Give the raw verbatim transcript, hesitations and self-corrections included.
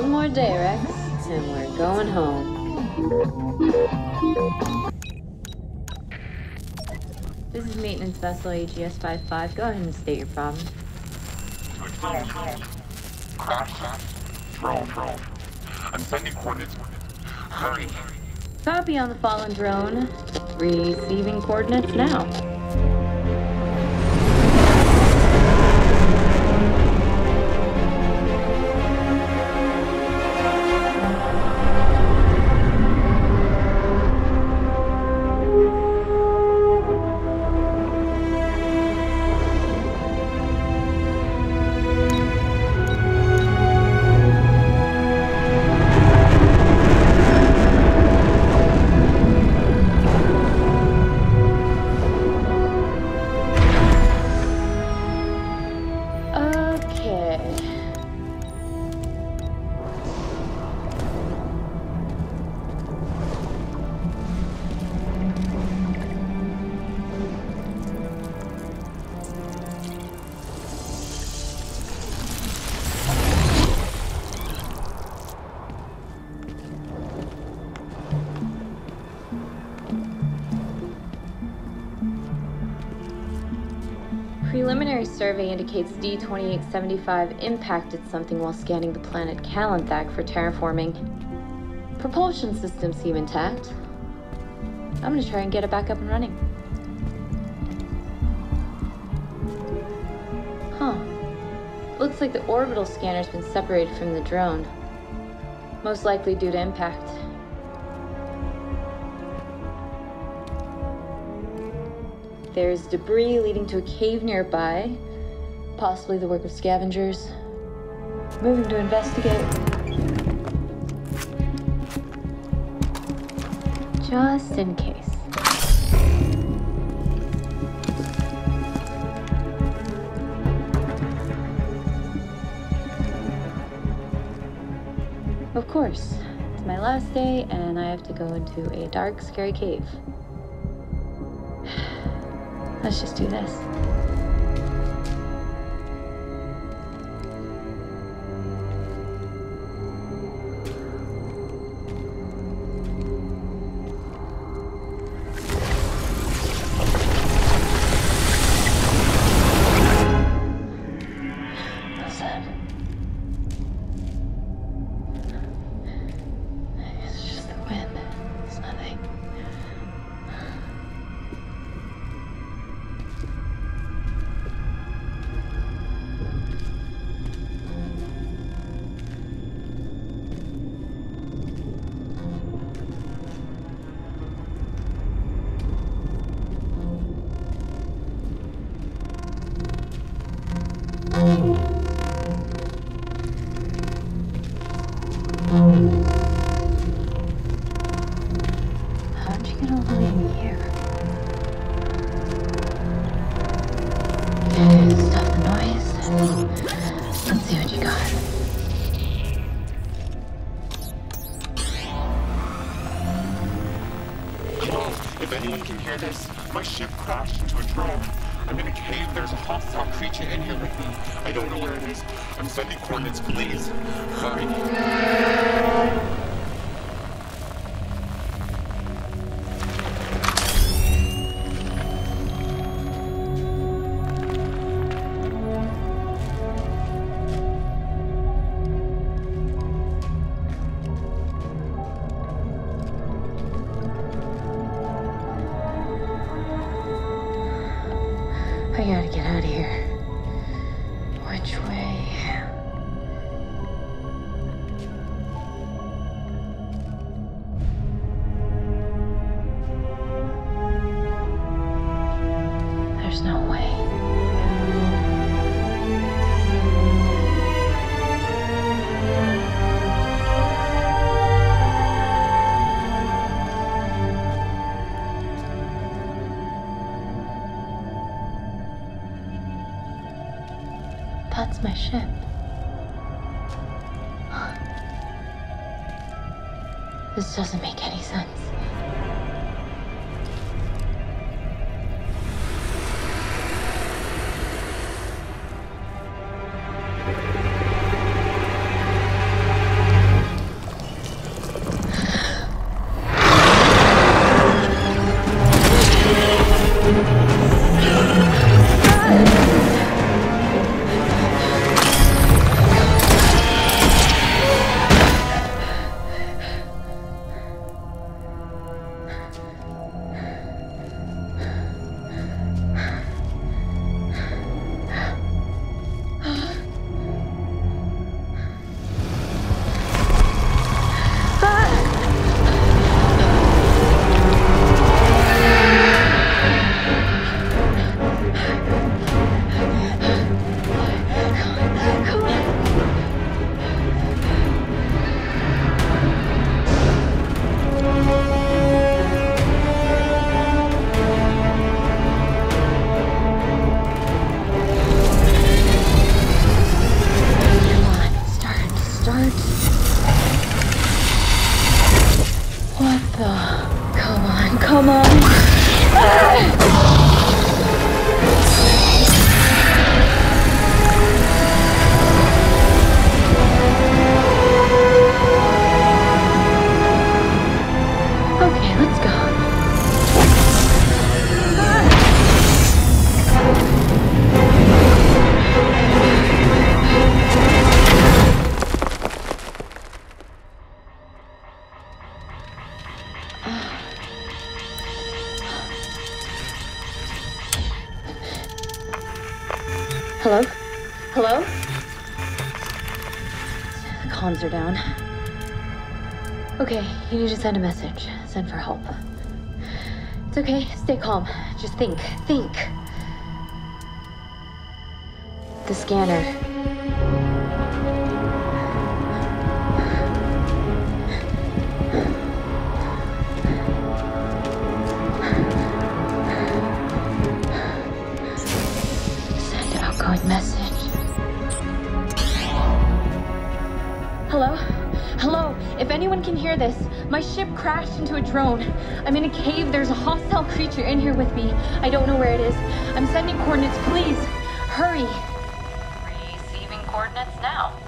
One more day, Rex, and we're going home. This is maintenance vessel A G S fifty-five. Go ahead and state your problem. Crash. Drone, drone. I'm sending coordinates. Hurry. Copy on the fallen drone. Receiving coordinates now. Preliminary survey indicates D twenty-eight seventy-five impacted something while scanning the planet Kalanthak for terraforming. Propulsion systems seem intact. I'm gonna try and get it back up and running. Huh. Looks like the orbital scanner's been separated from the drone. Most likely due to impact. There's debris leading to a cave nearby, possibly the work of scavengers. Moving to investigate. Just in case. Of course, it's my last day and I have to go into a dark, scary cave. Let's just do this. What's that? It's just the wind. It's nothing. How'd you get all the way in here? Okay, stop the noise. Let's see what you got. Hello, if anyone can hear this, my ship crashed into a drone. I'm in a cave. There's a hostile creature in here with me. I don't know where it is. I'm sending coordinates, please. Hurry. I gotta get out of here. Which way? There's no way. That's my ship. This doesn't make any sense. Hello? Hello? The comms are down. Okay, you need to send a message. Send for help. It's okay, stay calm. Just think, think. The scanner. Send outgoing message. Hello? Hello? If anyone can hear this, my ship crashed into a drone. I'm in a cave. There's a hostile creature in here with me. I don't know where it is. I'm sending coordinates. Please, hurry. Receiving coordinates now.